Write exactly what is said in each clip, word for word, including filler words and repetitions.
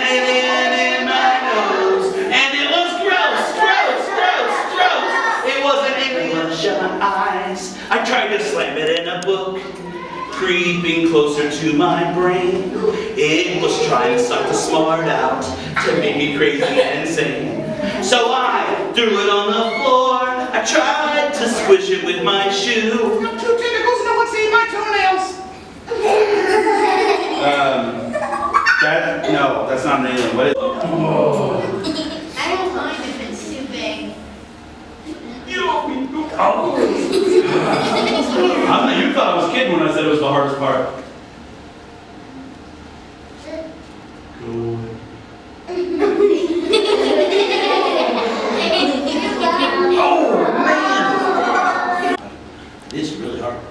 alien in my nose. And it was gross, gross, gross, gross. It was an alien shut my eyes. I tried to slam it in a book, creeping closer to my brain. It was trying to suck the smart out to make me crazy and insane. So I threw it on the floor. I tried to squish it with my shoe. I'm two tentacles, no one's seen my toenails. Um, that, no, that's not an alien. What is it? Oh. I don't mind if it's too big. You don't mean to. Oh. I mean, you thought I was kidding when I said it was the hardest part. Go. Oh, man! This is really hard.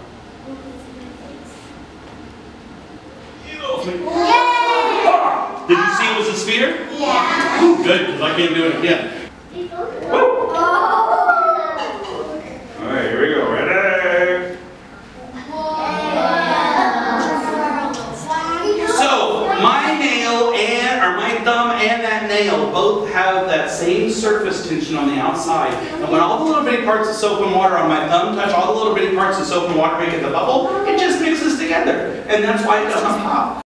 Did you see it was a sphere? Yeah. Ooh, good, because I can't do it again. Woo. All right, here we go. Ready? So, my nail and, or my thumb and that nail both have that same surface tension on the outside. And when all the little bitty parts of soap and water on my thumb touch all the little bitty parts of soap and water making the bubble, it just mixes together. And that's why it doesn't pop.